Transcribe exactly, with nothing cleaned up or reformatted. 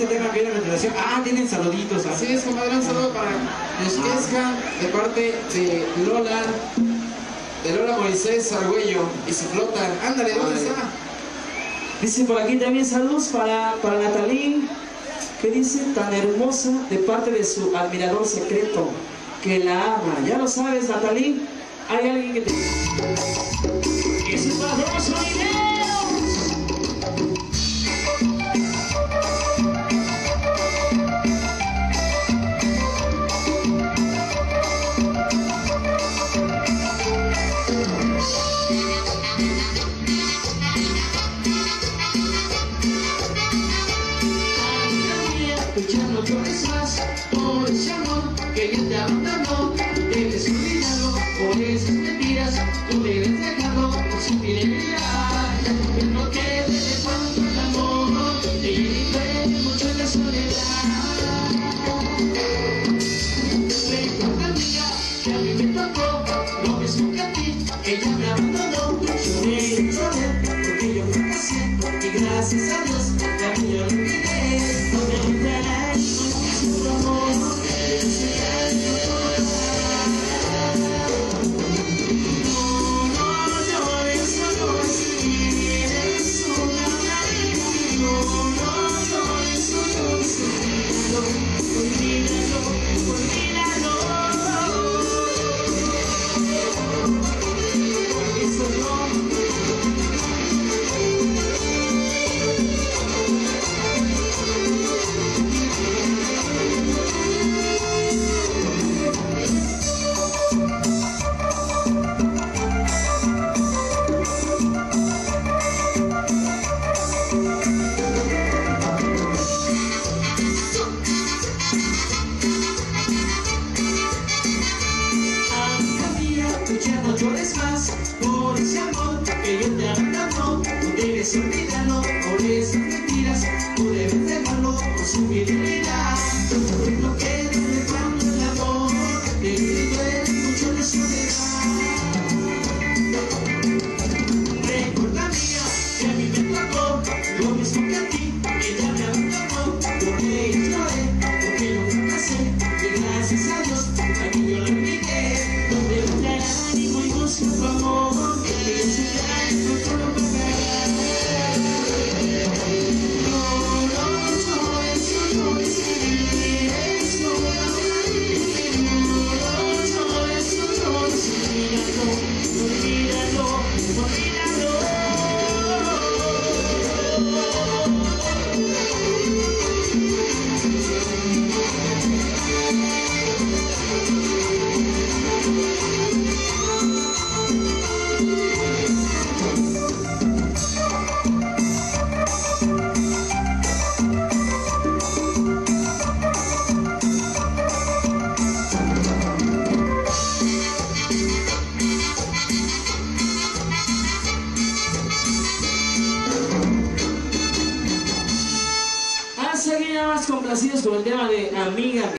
tema que viene a continuación. Ah, tienen saluditos. ¿Ah? Así es, comadre, un saludo para Yosquesca de parte de Lola, de Lola Moisés Argüello y su flota. Ándale, ¿dónde está? Dice por aquí también saludos para, para Natalí, que dice tan hermosa de parte de su admirador secreto, que la ama. Ya lo sabes, Natalí, hay alguien que te... ¡Eso es para todos los sonideros! Ya no llores más por ese amor que ya te abandonó. Debes olvidarlo por esas mentiras. Tú debes dejarlo por su fidelidad. Que no quede de cuando el amor te lleve mucho en la soledad. Recuerda, amiga, que a mí me tocó lo mismo que a ti. Ella me abandonó. Lloré, lloré porque yo fracasé. Y gracias a Dios la mía lo olvidé. No me olvidarás. Ya no llores más por ese amor que yo te abandonó. Tú debes olvidarlo por esas mentiras. Tú debes dejarlo por su fidelidad. No queda de cuando el amor te duele mucho la soledad. Recuerda, amiga, que a mí me tocó lo mismo que a ti. Ella me abandonó. Lloré y lloré porque yo fracasé. Y gracias a Dios a mí yo la olvidé. Su amor, que yo sé que hay no lo pagará. No, no, no, eso no es vivir, eso no es vivir. No, no, eso no es olvídalo, olvídalo, olvídalo. Seguimos más complacidos con el tema de Amiga.